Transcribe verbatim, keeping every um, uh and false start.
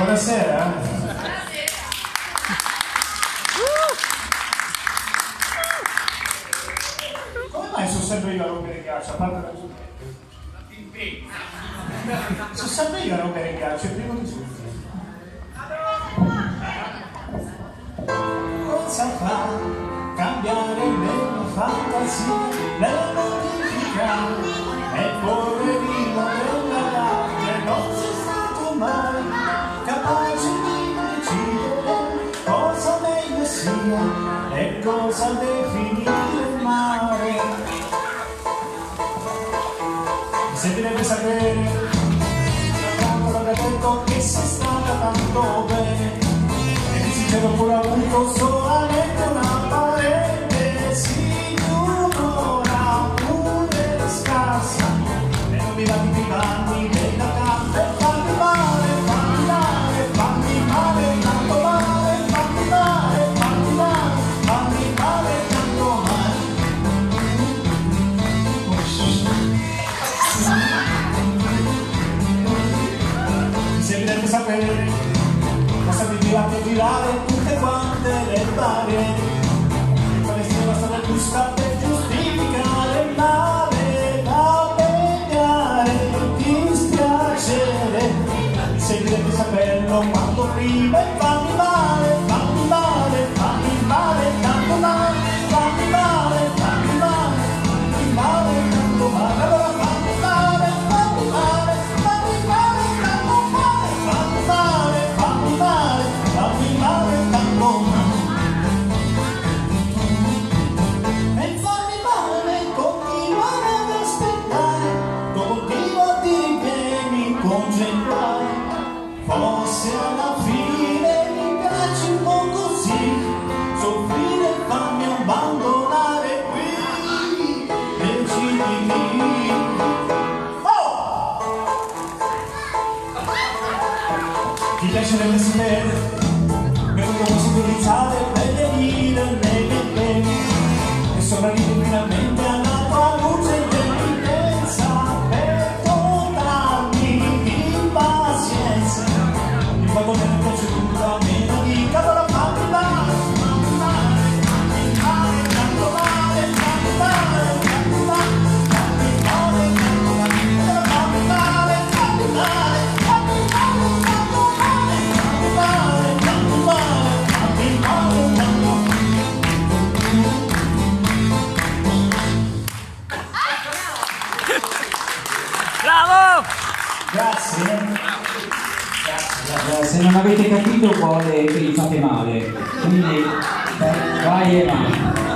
Buonasera. Come mai sono sempre io a rompere il ghiaccio? A parte la giuria. Sono sempre io a rompere il ghiaccio, il primo di giugno. Cosa fa cambiare nella fantasia, nella modifica? E poverino della latte non sei stato mai capace di decidere cosa meglio sia e cosa definire male. Mi servirebbe sapere quando l'avrei detto che sei stata tanto bene e di sincero pure avuto solamente una parente signora pure scarsa e non mi dà di panni della carta e fammi male, fammi male, fammi male, tanto male, fammi male, fammi male, fammi male, tanto male. Mi servirebbe sapere cosa mi girate girare tutte quante le barriere e quale sia la storia giusta per giustificare il male da pegare dispiacere. Mi servirebbe saperlo quanto prima e fammi male, fammi male, fammi male, tanto male, fammi male, fammi male, fammi male, tanto male. Allora fammi male, fammi male, fammi male, tanto male, fammi male, fammi male, fammi male, tanto male. E fammi male continuare ad aspettare, continuo a dire che mi concentrare. Forse alla fine mi piace un po' così, soffrire e farmi abbandonare qui, decidimi. Oh! Ti piacerebbe sapere che non posso utilizzare per venire nei miei temi e sopravvivere finalmente alla tua luce dell'intensa per dotarmi di pazienza. Mi fa poter piace tutto a me non dica allora fammi male, fammi male, fammi male, tanto male, fammi male, fammi male, fammi male, tanto male, allora fammi male, fammi male, fammi male, tanto male, fammi male, tanto male, fammi male, tanto Bravo! Grazie. Eh, se non avete capito vuole che gli fate male, quindi vai e vai.